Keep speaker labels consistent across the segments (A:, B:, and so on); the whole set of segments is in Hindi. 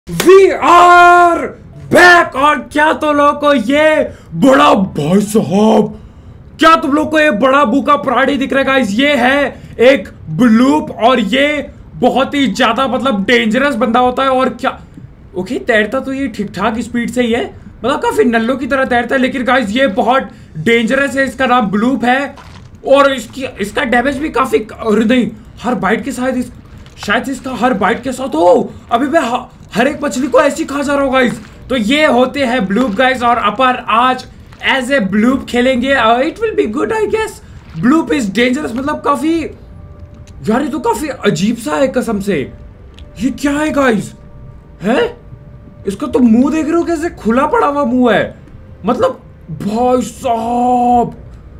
A: We are back. और क्या तुम लोग को ये बड़ा, भाई साहब क्या तुम लोग को ये बड़ा बूका प्राणी दिख रहा है गाइस? ये है एक ब्लूप और ये बहुत ही ज्यादा मतलब डेंजरस बंदा होता है। और क्या ओके, तैरता तो ये ठीक ठाक स्पीड से ही है, मतलब काफी नल्लों की तरह तैरता है, लेकिन गाइस ये बहुत डेंजरस है। इसका नाम ब्लूप है और इसका डैमेज भी काफी, नहीं हर बाइट के साथ शायद इसका हर बाइट के साथ हो। अभी मैं हर एक मछली को ऐसी खा जा रहा हूँ गाइस। तो ये होते हैं ब्लूप गाइस और अपन आज एज ए ब्लूप खेलेंगे। It will be good I guess. Bloop is dangerous, मतलब काफी यार, ये तो काफी अजीब सा है कसम से। ये क्या है गाइस? है इसका तो मुंह देख रहे हो कैसे खुला पड़ा हुआ मुंह है, मतलब भाई साहब,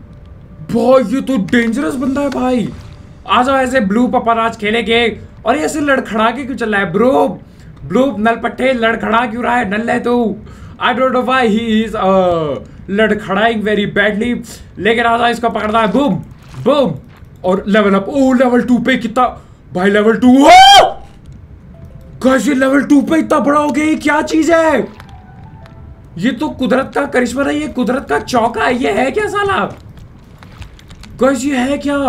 A: भाई ये तो डेंजरस बंदा है भाई। आ जाओ ऐसे ब्लूप अपन आज खेलेंगे। और ये ऐसे लड़खड़ा के क्यों चल रहा है ब्लूप? ब्लूप नलपट्टे लड़खड़ा क्यों रहा है? नल है तो I don't know why he is लड़खड़ाइंग वेरी बैडली। लेकिन आ जाओ इसको पकड़ता है, बूम बूम और लेवल अप। ओ लेवल 2 पे कितना भाई, लेवल 2 गाइस, ये लेवल 2 पे इतना बड़ा हो गया, ये क्या चीज है? ये तो कुदरत का करिश्मा है, ये कुदरत का चौका है। ये है क्या साला गाइस? ये है क्या?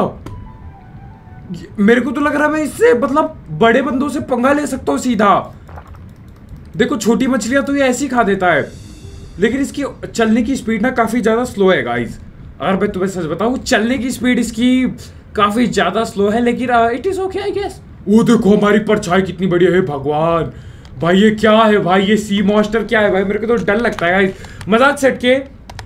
A: मेरे को तो लग रहा है मैं इससे मतलब बड़े बंदों से पंगा ले सकता हूँ सीधा। देखो छोटी मछलियां तो ये ऐसी खा देता है, लेकिन इसकी चलने की स्पीड ना काफी ज्यादा स्लो है गाइस। अगर मैं तुम्हें सच बताऊं, चलने की स्पीड इसकी काफी ज्यादा स्लो है, लेकिन it is okay I guess. वो देखो हमारी परछाई कितनी बड़ी है, भगवान भाई ये क्या है भाई? ये सी मॉन्स्टर क्या है भाई? मेरे को तो डर लगता है गाइस। मजाक सेट के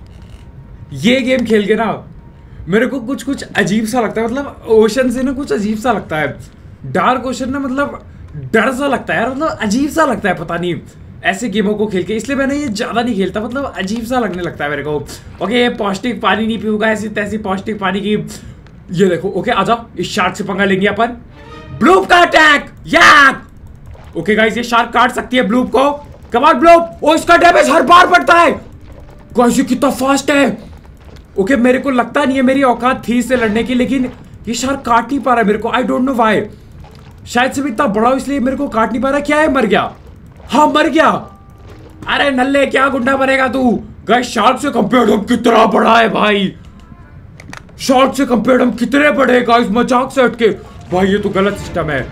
A: ये गेम खेल के ना मेरे को कुछ कुछ अजीब सा लगता है, मतलब ओशन से ना कुछ अजीब सा लगता है। डार्क ओशन ना मतलब डर सा लगता है यार, मतलब अजीब सा लगता है, पता नहीं ऐसे गेमों को खेल के। इसलिए मैंने ये ज्यादा नहीं खेलता, मतलब अजीब सा लगने लगता है मेरे को। ओके ये पौष्टिक पानी नहीं पीऊंगा, ऐसी तैसी पौष्टिक पानी की। ये देखो ओके आ जाओ, इस शार्क से पंगा लेंगे अपन। ब्लूप का अटैक याक। ओके गाइस, ये शार्क काट सकती है ब्लूप को। Come on bloop. ओ इसका डैमेज हर बार बढ़ता है गाइस, ये कितना फास्ट है। ओके मेरे को लगता नहीं है मेरी औकात थी इससे लड़ने की, लेकिन ये शार्क काट नहीं पा रहा है मेरे को। आई डोंट नो व्हाई, शायद से भी इतना बड़ा हो इसलिए मेरे को काट नहीं पा रहा। क्या है, मर गया? हाँ मर गया। अरे नल्ले क्या गुंडा बनेगा तू? गाइस शार्क से कंपेयर हम कितना बड़ा है भाई, शार्क से कंपेयर हम कितने बड़े गाइस, मजाक से हटके। भाई ये तो गलत सिस्टम है,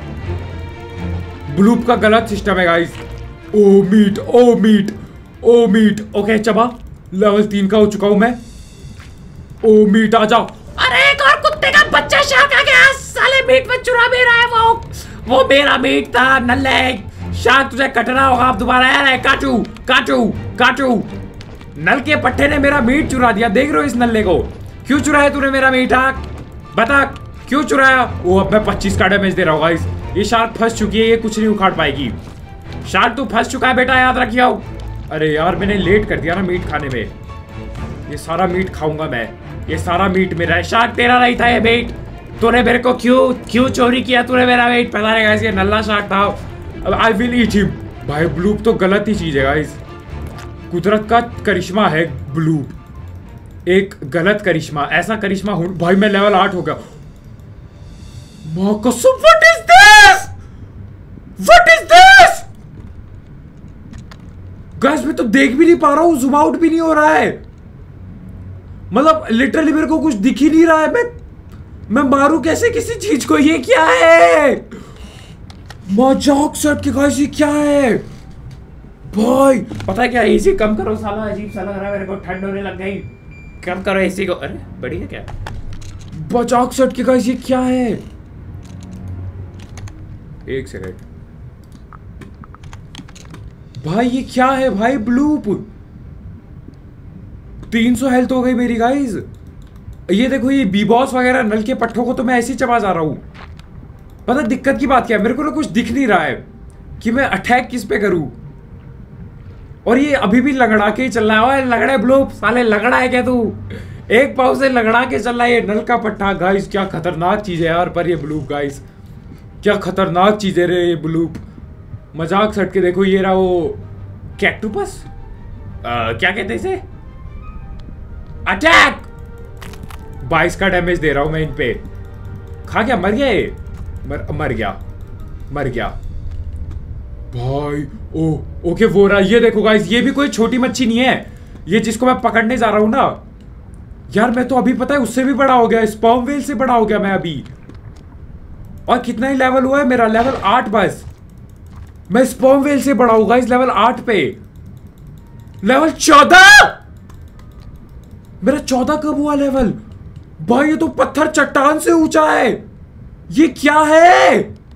A: ब्लूप का गलत सिस्टम है guys. Oh meat oh meat oh meat. Okay चबा, लेवल 3 का हो चुका हूं मैं। ओ मीट आ जाओ। अरे एक और कुत्ते का बच्चा शार्क आ गया, साले मीट में चुरा भी रहा है। वो मेरा मीट था नल्ले। शार्क तुझे कटना होगा अब दोबारा यार। काटू काटू काटू। नल के पट्टे ने मेरा मीट चुरा दिया। देख रहे हो इस नल्ले को? क्यों चुराया तूने मेरा मीट? बता क्यों चुराया? वो अब मैं 25 का डैमेज दे रहा हूँ गाइस। ये शार्क फंस चुकी है, ये कुछ नहीं उखाड़ पाएगी। शार्क तू फंस चुका है बेटा, याद रखियो। अरे यार मैंने लेट कर दिया ना मीट खाने में। ये सारा मीट खाऊंगा मैं, ये सारा मीट मेरा है। शार्क तेरा नहीं था ये मीट, तूने मेरे को क्यों चोरी किया तूने मेरा मीट? पता नहीं गाइस, ये नल्ला शार्क था। अब आई विल ईट हिम। भाई ब्लूप तो गलत ही चीज है गाइस, कुदरत का करिश्मा है ब्लूप, एक गलत करिश्मा। ऐसा करिश्मा हो भाई। मैं लेवल 8 हो गया। What is this? What is this guys? मैं तो देख भी नहीं पा रहा हूँ, जूम आउट भी नहीं हो रहा है, मतलब लिटरली मेरे को कुछ दिख ही नहीं रहा है। मैं मारू कैसे किसी चीज को? ये क्या है? मजाक सेट के गाइस, ये क्या है भाई? पता है क्या, एसी कम करो साला, अजीब सा लग रहा है मेरे को, ठंड होने लग गई। कम करो एसी को। अरे बढ़िया क्या मजाक सेट के गाइस, ये क्या है? एक सेकंड भाई, ये क्या है भाई? ब्लूप 300 हेल्थ हो गई मेरी गाइस। ये देखो ये बी बॉस वगैरह नल के पट्टों को तो मैं ऐसे ही चबा जा रहा हूं। पता दिक्कत की बात क्या है, मेरे को ना कुछ दिख नहीं रहा है कि मैं अटैक किस पे करूं। और ये अभी भी लगड़ा के ही चल रहा है। लगड़े ब्लूप, साले लगड़ा है क्या तू? एक पाव से लगड़ा के चल रहा है ये नल का पट्टा गाइस। क्या खतरनाक चीज है यार पर ये ब्लूप गाइस, क्या खतरनाक चीज है रे ये ब्लूप। मजाक सट के देखो, ये रहा वो कैक्टोपस, क्या कहते हैं इसे, अटैक। 22 का डैमेज दे रहा हूं मैं इन पे। खा क्या? मर गया ये? मर गया। भाई ओ ओके वो रहा, ये देखो गाइस, ये भी कोई छोटी मच्छी नहीं है, ये जिसको मैं पकड़ने जा रहा हूं ना यार, मैं तो अभी पता है उससे भी बड़ा हो गया, स्पर्म व्हेल से बड़ा हो गया मैं अभी। और कितना ही लेवल हुआ है मेरा, लेवल 8 बस। मैं स्पर्म व्हेल से बड़ा होगा इस लेवल 8 पे। लेवल 14, मेरा 14 कब हुआ लेवल? भाई ये तो पत्थर चट्टान से ऊंचा है, ये क्या है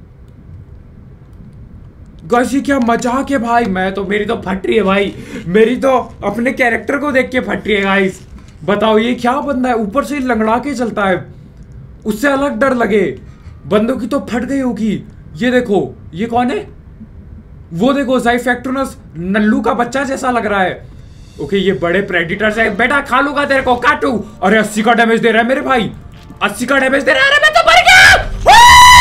A: गाइस? ये क्या मजाक है भाई? मैं तो, मेरी तो फट रही है भाई, मेरी तो अपने कैरेक्टर को देख के फट रही है गाइस। बताओ ये क्या बंदा है, ऊपर से लंगड़ा के चलता है, उससे अलग डर लगे। बंदों की तो फट गई होगी। ये देखो ये कौन है, वो देखो ज़ाइफैक्टोनस नल्लू का बच्चा जैसा लग रहा है। ओके ये बड़े प्रेडिटर्स है, बेटा खा लूंगा तेरे को, काटू। अरे 80 का डैमेज दे रहा है मेरे भाई, 80 का डैमेज दे रहा है। अरे मैं तो मर गया।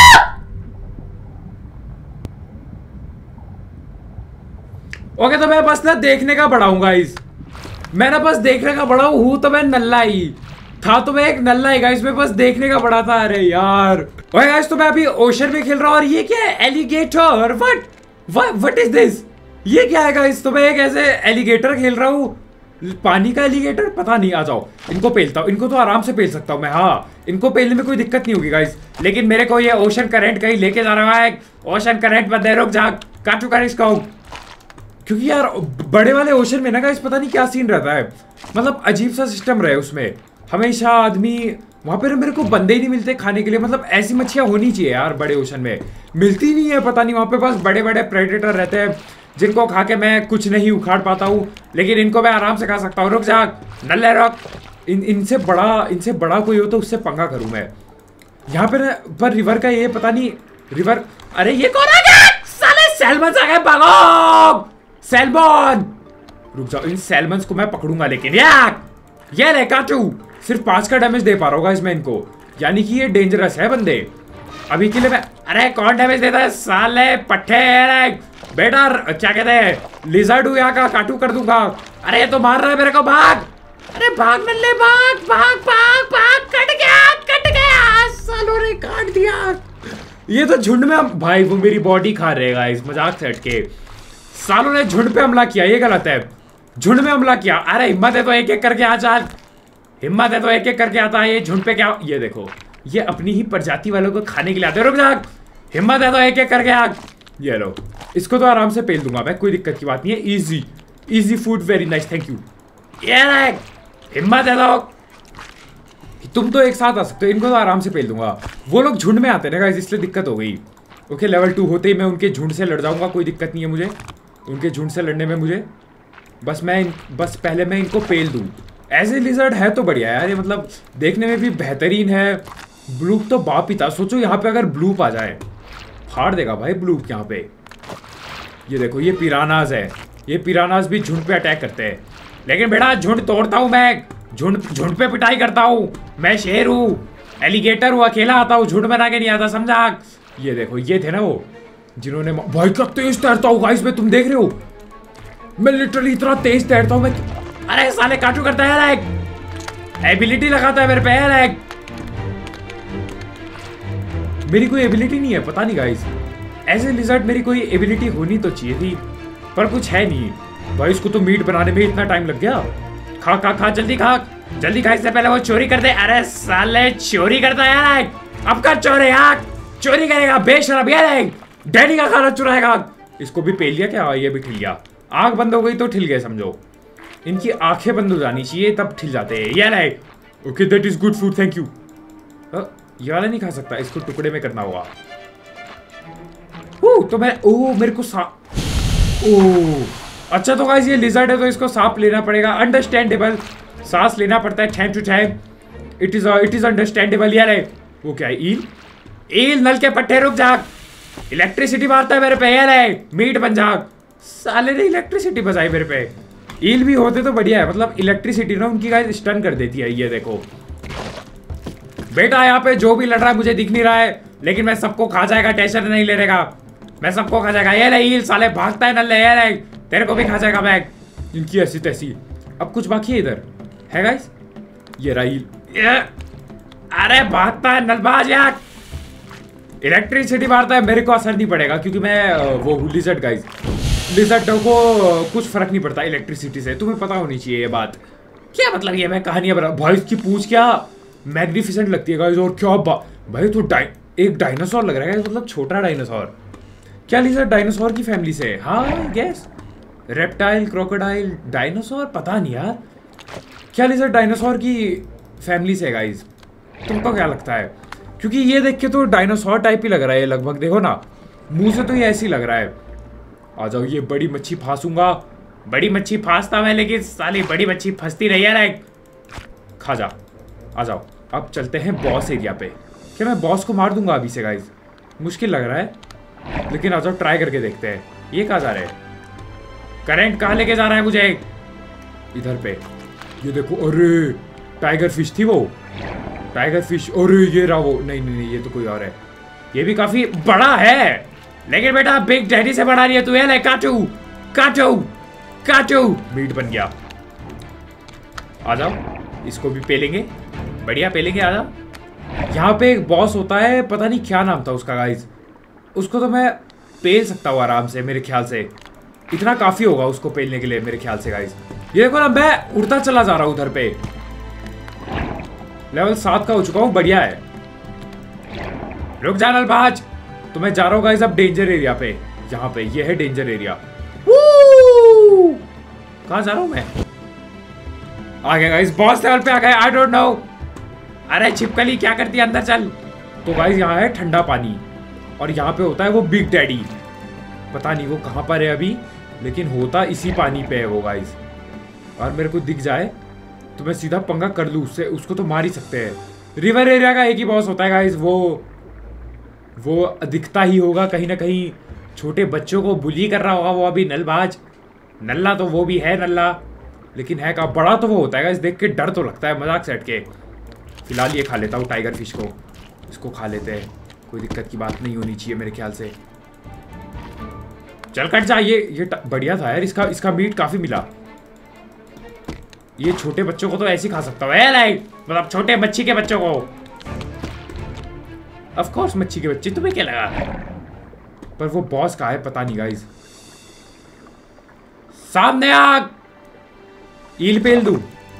A: ओके तो मैं बस ना देखने का बड़ा हूँ गाइस, मैं ना बस देखने का बड़ा हूँ तो मैं नल्ला ही था, तो मैं एक नल्ला ही गाइस, मैं बस देखने का बड़ा था। अरे यार ओके गाइस, तो मैं अभी ओशन में खेल रहा हूँ और ये क्या है, एलिगेटर। What is this? ये क्या है गाइस? तो मैं एक ऐसे एलिगेटर खेल रहा हूँ, पानी का एलिगेटर, पता नहीं। आ जाओ इनको पेलता हूँ, इनको तो आराम से पेल सकता हूँ मैं। हाँ इनको पेलने में कोई दिक्कत नहीं होगी गाइस, लेकिन मेरे को ये ओशन करंट कहीं लेके जा रहा है। ओशन करंट बंदे रुक जा, काटू कर इसको। क्योंकि यार बड़े वाले ओशन में ना गाइस पता नहीं क्या सीन रहता है, मतलब अजीब सा सिस्टम रहे उसमें, हमेशा आदमी वहां पर, मेरे को बंदे ही नहीं मिलते खाने के लिए। मतलब ऐसी मच्छियां होनी चाहिए यार, बड़े ओशन में मिलती नहीं है, पता नहीं। वहां पे बस बड़े बड़े प्रेडेटर रहते हैं जिनको खा के मैं कुछ नहीं उखाड़ पाता हूँ, लेकिन इनको मैं आराम से खा सकता हूँ। रुक जा नल्ले रुक, इनसे बड़ा कोई हो तो उससे पंगा करूँ मैं। यहाँ पर रिवर का ये पता नहीं रिवर, अरे ये कौन आ गया? साले सैल्मन आ गए, भागो सैल्मन। रुक जाओ, इन सैल्मन्स को मैं पकड़ूंगा, लेकिन ये ले काटू। सिर्फ 5 का डैमेज दे पा रहा होगा इसमें इनको, यानी कि ये डेंजरस है बंदे अभी के लिए। मैं, अरे कौन डैमेज देता है साले पट्टे? बेटा क्या कहते हैं, लिजर्ड हूँ यहाँ का, काटू कर दूंगा। अरे ये तो मार रहा है मेरे को, भाग। अरे भाग नल्ले भाग भाग भाग भाग, कट गया सालों ने काट दिया। ये तो झुंड में भाई, वो मेरी बॉडी खा रहेगा इस मजाक से हटके। सालों ने झुंड पे हमला किया, ये गलत है, झुंड में हमला किया। अरे हिम्मत है तो एक एक करके आ जा, हिम्मत है तो एक एक करके आता है। ये झुंड पे क्या, ये देखो ये अपनी ही प्रजाति वालों को खाने के लिए आते हैं। रुक जा, हिम्मत है तो एक एक करके आ। ये लो, इसको तो आराम से पेल दूंगा मैं, कोई दिक्कत की बात नहीं है। Easy food, very nice, thank you. ये हिम्मत है तो तुम तो एक साथ आ सकते हो, इनको तो आराम से पेल दूंगा। वो लोग झुंड में आते हैं ना गाइस, इसलिए दिक्कत हो गई। ओके लेवल 2 होते ही मैं उनके झुंड से लड़ जाऊंगा, कोई दिक्कत नहीं है मुझे उनके झुंड से लड़ने में। मुझे बस पहले मैं इनको पेल दूं। ऐसे लिजर्ड है तो बढ़िया यार, ये मतलब देखने में भी बेहतरीन है। ब्लूप तो बाप ही था, सोचो यहाँ पे अगर ब्लूप आ जाए, फाड़ देगा भाई ब्लूप यहाँ पे। ये देखो ये पिरानाज है, ये पिरानाज भी झुंड पे अटैक करते हैं, लेकिन बेटा झुंड तोड़ता हूँ मैं, झुंड पे पिटाई करता हूँ। मैं शेर हूँ, एलिगेटर हूँ, अकेला आता हूँ, झुंड बना के नहीं आता, समझा? ये देखो ये थे ना वो जिन्होंने, भाई क्या तेज तैरता हूँ गाइस मैं, तुम देख रहे हो मैं लिटरली इतना तेज तैरता हूँ मैं। अरे साले काटू करता है यार, एबिलिटी लगाता है मेरे पे यार। मेरी कोई एबिलिटी नहीं है, पता नहीं गाइस, ऐसे लिजर्ड मेरी कोई एबिलिटी होनी तो चाहिए थी, पर कुछ है नहीं भाई। इसको तो मीट बनाने में इतना टाइम लग गया। खा खा खा, जल्दी खा, जल्दी खा, इससे पहले वो चोरी कर दे। अरे साले चोरी करता है यार, अब कर चोरी यार, चोरी करेगा बेशरम यार, डैडी का खाना चुराएगा। इसको भी पेल लिया क्या? ये भी ठिल गया, आंख बंद हो गई तो ठिल गए समझो। इनकी आंखें बंद हो जानी चाहिए तब ठिल जाते हैं। ये ले, okay that is good food, thank you. ये वाला नहीं खा सकता, इसको टुकड़े में करना होगा। तो मैं मेरे को अच्छा तो गाइस ये लिजर्ड है तो इसको सांप लेना पड़ेगा, अंडरस्टैंडेबल। सांस लेना पड़ता है time to time, it is understandable. यार वो क्या है, ईल नल के पट्टे। रुक जा, इलेक्ट्रिसिटी मारता है मेरे पे। यार मीट बन जा, साले ने इलेक्ट्रिसिटी बजाई मेरे पे। ईल भी होते तो बढ़िया है, मतलब इलेक्ट्रिसिटी ना उनकी गाइस स्टन कर देती है। ये देखो बेटा यहाँ पे जो भी लड़ रहा है मुझे दिख नहीं रहा है, लेकिन मैं सबको खा जाएगा, टेंशन नहीं लेने का, मैं सबको खा जाएगा। ये ले ईल, साले भागता है नल्ले, ये ले तेरे को भी खा जाएगा बैग। इनकी ऐसी तैसी। अब कुछ बाकी है इधर है गाइस, ये रहा ईल। अरे भागता है नलबाज यार, इलेक्ट्रिसिटी मारता है, मेरे को असर नहीं पड़ेगा क्योंकि मैं वो हूँ लिजर्ड गाइस। लिजर्डों को कुछ फर्क नहीं पड़ता इलेक्ट्रिसिटी से, तुम्हें पता होनी चाहिए ये बात। क्या मतलब ये मैं कहानियां बना भाई, इसकी पूंछ क्या मैग्निफिसेंट लगती है गाइस। और क्या भाई तो एक डायनासोर लग रहा है, मतलब छोटा डायनासोर। क्या लिजर्ड डायनासोर की फैमिली से? हाँ गैस, रेप्टाइल, क्रोकोडाइल, डायनासोर, पता नहीं यार। क्या लिजर्ड डायनासोर की फैमिली से गाइस? तुमको क्या लगता है? क्योंकि ये देख के तो डायनासोर टाइप ही लग रहा है लगभग, देखो ना मुंह से तो ये ऐसे ही लग रहा है। आ जाओ, ये बड़ी मच्छी फांसूंगा। बड़ी मच्छी फांसता मैं, लेकिन साली बड़ी मच्छी फंसती नहीं है। खा जा, आ जाओ। अब चलते हैं बॉस एरिया पे। क्या मैं बॉस को मार दूंगा अभी से गाइस? मुश्किल लग रहा है, लेकिन आ जाओ ट्राई करके देखते हैं। ये कहाँ जा रहे हैं? करंट कहाँ लेके जा रहा है मुझे? इधर पे ये देखो। अरे टाइगर फिश थी वो, टाइगर फिश। अरे ये रहा वो। नहीं नहीं नहीं, ये तो कोई और है। ये भी काफी बड़ा है, लेकिन बेटा बिग डैडी से बड़ा नहीं है तू। ये ले, काटू काटू काटू। मीट बन गया। आ जाओ, इसको भी पेलेंगे, बढ़िया पेलेंगे। आ जाओ। यहाँ पे एक बॉस होता है, पता नहीं क्या नाम था उसका गाइस। उसको तो मैं पेल सकता हूँ आराम से, मेरे ख्याल से इतना काफी होगा उसको पेलने के लिए मेरे ख्याल से गाइस। ये देखो ना, मैं उड़ता चला जा रहा हूँ उधर पे। लेवल 7 का हो चुका हूँ, बढ़िया है। रुक जा नलबाज, तो मैं जा रहा हूँ गाइस अब डेंजर एरिया पे। यहाँ पे ये है डेंजर एरिया। कहाँ जा रहा हूँ मैं? आ गया गाइस, बॉस लेवल पे आ गए। I don't know. अरे छिपकली क्या करती है, अंदर चल। तो गाइस यहाँ है ठंडा पानी, और यहाँ पे होता है वो बिग डैडी। पता नहीं वो कहाँ पर है अभी, लेकिन होता इसी पानी पे है वो गाइस। और मेरे को दिख जाए तो मैं सीधा पंगा कर लूँ उससे, उसको तो मार ही सकते हैं। रिवर एरिया का एक ही बॉस होता है गाइस, वो दिखता ही होगा कहीं ना कहीं। छोटे बच्चों को बुली कर रहा होगा वो अभी, नलबाज। नल्ला तो वो भी है नल्ला, लेकिन है का बड़ा तो वो होता है गाइस। देख के डर तो लगता है, मजाक से हट के। फिलहाल ये खा लेता हूँ टाइगर फिश को, इसको खा लेते हैं, कोई दिक्कत की बात नहीं होनी चाहिए मेरे ख्याल से। चल कट जा। ये बढ़िया था यार, इसका मीट काफी मिला। ये छोटे बच्चों को तो ऐसे ही खा सकता हूँ, मतलब छोटे मच्छी के बच्चों को। ऑफ कोर्स मच्छी के बच्चे, तुम्हें क्या लगा? पर वो बॉस कहाँ है पता नहीं गाइस। सामने आग। ईल पेल दूं?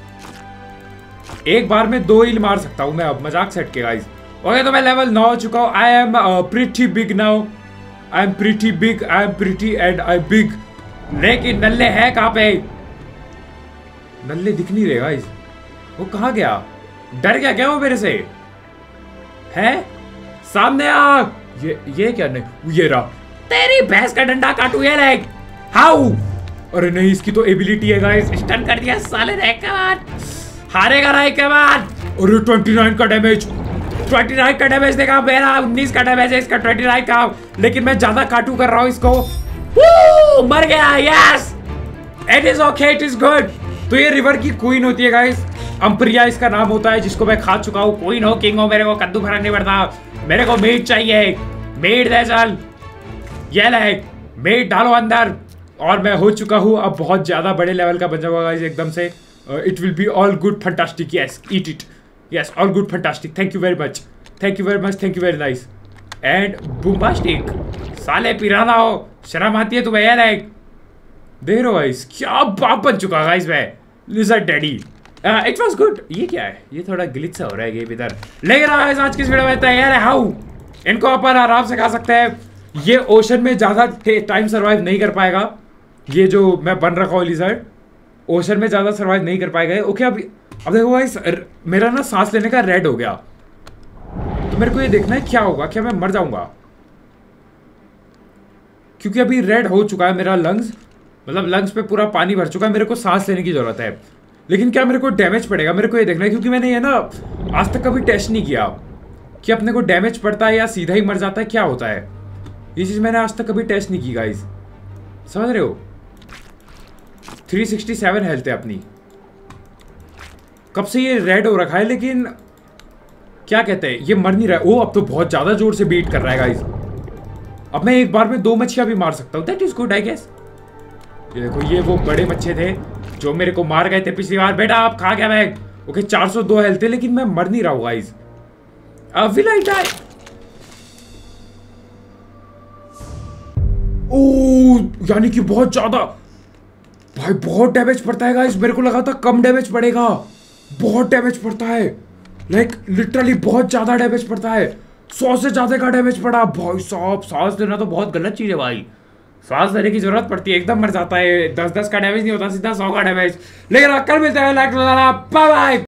A: एक बार में 2 ईल मार सकता हूं मैं अब, मजाक से हटके गाइस। ओके, तो मैं लेवल 9 हो चुका हूं। I am pretty big now. I am pretty big, I am pretty and I big. लेकिन नल्ले है कहाँ पे? नल्ले दिख नहीं रहे गाइस। वो कहाँ गया? डर गया क्या वो मेरे से? है सामने आग। ये क्या? नहीं ये रहा। तेरी भैंस का डंडा काटू ये लेग। हाउ? अरे नहीं, इसकी तो एबिलिटी है गाइस। स्टन कर दिया साले ने। कमान हारेगा ना एक बाद। अरे 29 का डैमेज, 29 का डैमेज देखा मेरा। 19 का डैमेज है इसका, 29 का। लेकिन मैं ज्यादा काटू कर रहा हूँ इसको। मर गया। Yes, it is okay, it is good. तो ये रिवर की क्वीन होती है गाइस, अम्प्रिया इसका नाम होता है, जिसको मैं खा चुका हूँ। क्वीन हो किंग हो, मेरे को कद्दू फर्क नहीं पड़ता। मेरे को मीट चाहिए, मीट दे चल। ये ले, मीट डालो अंदर। और मैं हो चुका हूँ अब बहुत ज्यादा बड़े लेवल का बन जाऊंगा गाइस एकदम से। It will be all good fantastic. Yes, eat it. Yes, all good fantastic. Thank you very much, thank you very much, thank you very nice and bombastic. साले पिराना हो, शर्म आती है तुम्हें यार? देख रहे हो गाइस, क्या बाप बन चुका गाइस मैं, lizard daddy. It was good. ये क्या है? ये थोड़ा ग्लिच सा हो रहा है गेम इधर। लेकिन गाइस आज की वीडियो में तैयार है। हाउ इनको अपन आराम से खा सकते हैं। ये ओशन में ज्यादा टाइम सर्वाइव नहीं कर पाएगा। ये जो मैं बन रखा हूँ लिजर्ड, ओशन में ज्यादा सर्वाइव नहीं कर पाएगा। ओके, अब देखो गाइस, मेरा ना सांस लेने का रेड हो गया, तो मेरे को ये देखना है क्या होगा। क्या मैं मर जाऊंगा? क्योंकि अभी रेड हो चुका है मेरा लंग्स, मतलब लंग्स पे पूरा पानी भर चुका है। मेरे को सांस लेने की जरूरत है, लेकिन क्या मेरे को डैमेज पड़ेगा? मेरे को ये देखना है, क्योंकि मैंने ये ना आज तक कभी टेस्ट नहीं किया कि अपने को डैमेज पड़ता है या सीधा ही मर जाता है, क्या होता है। ये चीज मैंने आज तक कभी टेस्ट नहीं की गाइस, समझ रहे हो। 367 हेल्थ है अपनी, कब से ये रेड हो रखा है, लेकिन क्या कहते हैं, ये मर नहीं रहा है। ओ, अब तो बहुत ज्यादा जोर से बीट कर रहा है गाइस। अब मैं एक बार में 2 मच्छियां भी मार सकता हूँ। That is good I guess. ये देखो, ये वो बड़े मच्छे थे जो मेरे को मार गए थे पिछली बार। बेटा आप खा गया मैं। ओके, 402 हेल्थ है, लेकिन मैं मर नहीं रहा हूँ गाइस। Will I die? ओ यानी कि बहुत ज्यादा भाई, बहुत डैमेज पड़ता है गाइस। मेरे को लगा था कम डैमेज पड़ेगा, बहुत डैमेज पड़ता है। लाइक लिटरली बहुत ज्यादा डैमेज पड़ता है। 100 से ज्यादा का डैमेज पड़ा भाई साहब। सांस लेना तो बहुत गलत चीज है भाई, सांस लेने की जरूरत पड़ती है, एकदम मर जाता है। 10-10 का डैमेज नहीं होता, सीधा 100 का डैमेज। लेकिन कल मिलते हैं, लाइक बाय बाय।